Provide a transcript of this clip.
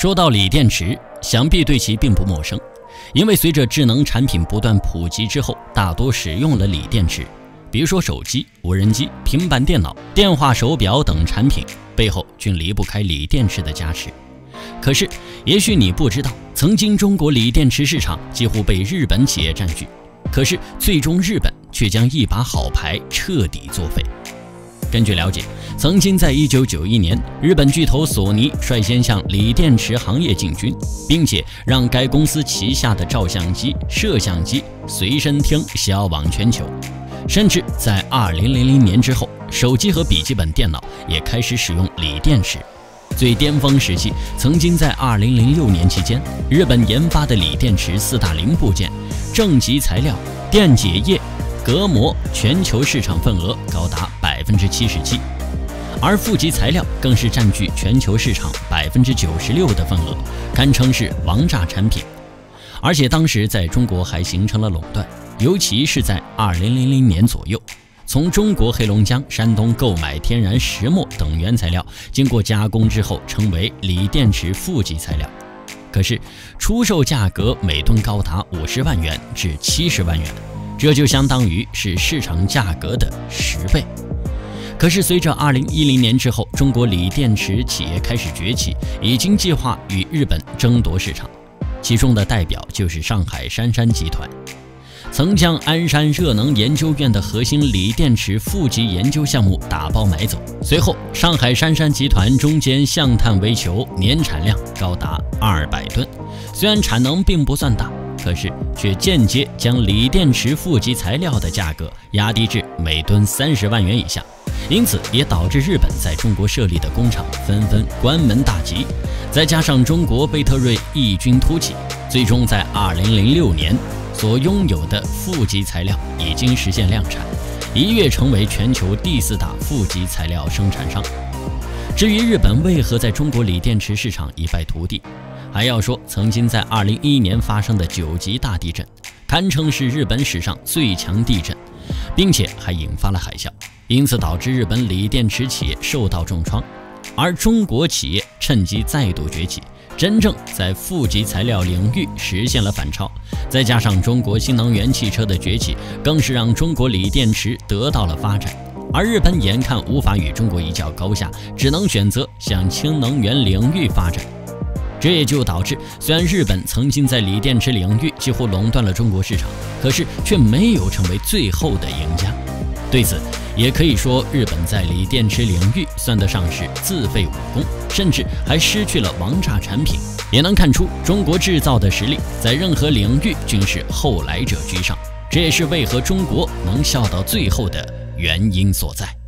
说到锂电池，想必对其并不陌生，因为随着智能产品不断普及之后，大多使用了锂电池，比如说手机、无人机、平板电脑、电话手表等产品，背后均离不开锂电池的加持。可是，也许你不知道，曾经中国锂电池市场几乎被日本企业占据，可是最终日本却将一把好牌彻底作废。根据了解，曾经在1991年，日本巨头索尼率先向锂电池行业进军，并且让该公司旗下的照相机、摄像机、随身听销往全球。甚至在2000年之后，手机和笔记本电脑也开始使用锂电池。最巅峰时期，曾经在2006年期间，日本研发的锂电池4大零部件——正极材料、电解液、隔膜，全球市场份额高达77%，而负极材料更是占据全球市场96%的份额，堪称是王炸产品。而且当时在中国还形成了垄断，尤其是在2000年左右，从中国黑龙江、山东购买天然石墨等原材料，经过加工之后成为锂电池负极材料。可是出售价格每吨高达50万元至70万元，这就相当于是市场价格的10倍。可是随着2010年之后，中国锂电池企业开始崛起，已经计划与日本争夺市场，其中的代表就是上海杉杉集团。曾将鞍山热能研究院的核心锂电池负极研究项目打包买走。随后，上海杉杉集团中间橡碳为球，年产量高达200吨。虽然产能并不算大，可是却间接将锂电池负极材料的价格压低至每吨30万元以下，因此也导致日本在中国设立的工厂纷纷关门大吉。再加上中国贝特瑞异军突起，最终在2006年所拥有的负极材料已经实现量产，一跃成为全球第4大负极材料生产商。至于日本为何在中国锂电池市场一败涂地，还要说曾经在2011年发生的9级大地震，堪称是日本史上最强地震，并且还引发了海啸，因此导致日本锂电池企业受到重创。而中国企业趁机再度崛起，真正在负极材料领域实现了反超。再加上中国新能源汽车的崛起，更是让中国锂电池得到了发展。而日本眼看无法与中国一较高下，只能选择向氢能源领域发展。这也就导致，虽然日本曾经在锂电池领域几乎垄断了中国市场，可是却没有成为最后的赢家。对此，也可以说日本在锂电池领域算得上是自废武功，甚至还失去了王炸产品。也能看出中国制造的实力在任何领域均是后来者居上，这也是为何中国能笑到最后的原因所在。